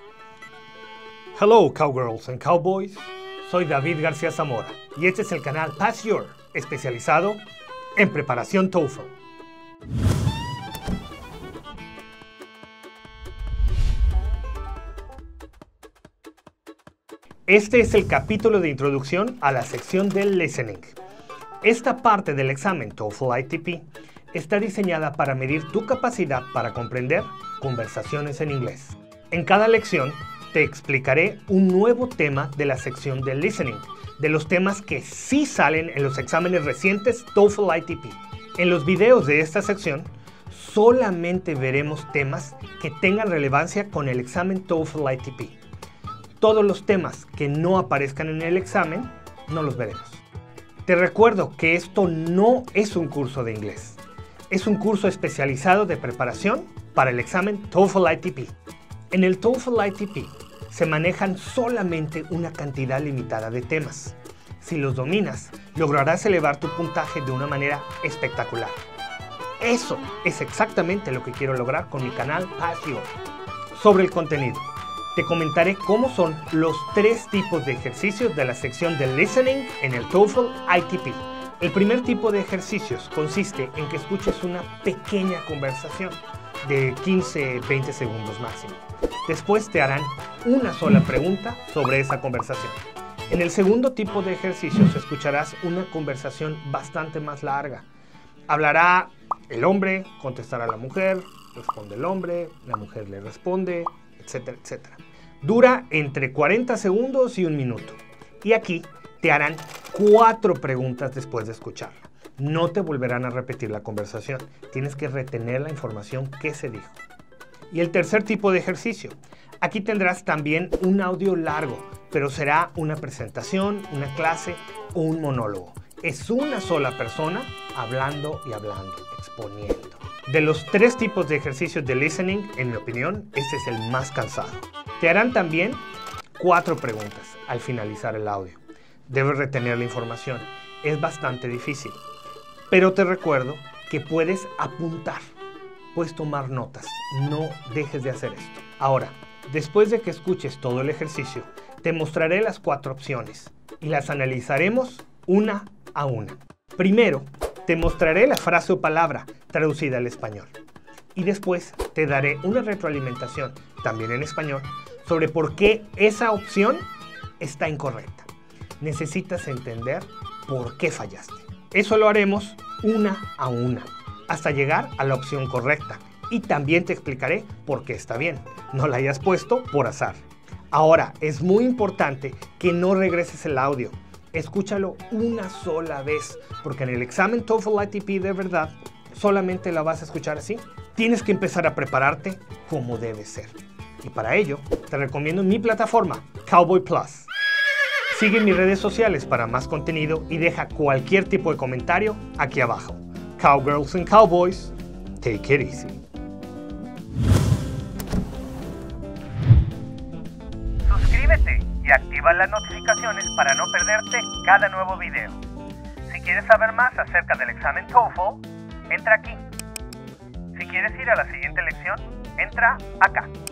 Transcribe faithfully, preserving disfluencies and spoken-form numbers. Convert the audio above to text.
Hello, cowgirls and cowboys. Soy David García Zamora y este es el canal Pass Your, especializado en preparación TOEFL. Este es el capítulo de introducción a la sección del listening. Esta parte del examen TOEFL I T P está diseñada para medir tu capacidad para comprender conversaciones en inglés. En cada lección te explicaré un nuevo tema de la sección del listening, de los temas que sí salen en los exámenes recientes TOEFL I T P. En los videos de esta sección solamente veremos temas que tengan relevancia con el examen TOEFL I T P. Todos los temas que no aparezcan en el examen no los veremos. Te recuerdo que esto no es un curso de inglés. Es un curso especializado de preparación para el examen TOEFL I T P. En el TOEFL I T P se manejan solamente una cantidad limitada de temas. Si los dominas, lograrás elevar tu puntaje de una manera espectacular. Eso es exactamente lo que quiero lograr con mi canal Pass Your. Sobre el contenido, te comentaré cómo son los tres tipos de ejercicios de la sección de listening en el TOEFL I T P. El primer tipo de ejercicios consiste en que escuches una pequeña conversación de quince a veinte segundos máximo. Después te harán una sola pregunta sobre esa conversación. En el segundo tipo de ejercicios escucharás una conversación bastante más larga. Hablará el hombre, contestará la mujer, responde el hombre, la mujer le responde, etcétera, etcétera. Dura entre cuarenta segundos y un minuto. Y aquí te harán cuatro preguntas después de escucharla. No te volverán a repetir la conversación. Tienes que retener la información que se dijo. Y el tercer tipo de ejercicio. Aquí tendrás también un audio largo, pero será una presentación, una clase o un monólogo. Es una sola persona hablando y hablando, exponiendo. De los tres tipos de ejercicios de listening, en mi opinión, este es el más cansado. Te harán también cuatro preguntas al finalizar el audio. Debes retener la información. Es bastante difícil. Pero te recuerdo que puedes apuntar. Puedes tomar notas. No dejes de hacer esto. Ahora, después de que escuches todo el ejercicio, te mostraré las cuatro opciones y las analizaremos una a una. Primero, te mostraré la frase o palabra traducida al español. Y después te daré una retroalimentación, también en español, sobre por qué esa opción está incorrecta. Necesitas entender por qué fallaste. Eso lo haremos una a una, hasta llegar a la opción correcta. Y también te explicaré por qué está bien. No la hayas puesto por azar. Ahora, es muy importante que no regreses el audio. Escúchalo una sola vez, porque en el examen TOEFL I T P de verdad, solamente la vas a escuchar así. Tienes que empezar a prepararte como debe ser. Y para ello, te recomiendo mi plataforma, Cowboy Plus. Sigue mis redes sociales para más contenido y deja cualquier tipo de comentario aquí abajo. Cowgirls and Cowboys, take it easy. Suscríbete y activa las notificaciones para no perderte cada nuevo video. Si quieres saber más acerca del examen TOEFL, entra aquí. Si quieres ir a la siguiente lección, entra acá.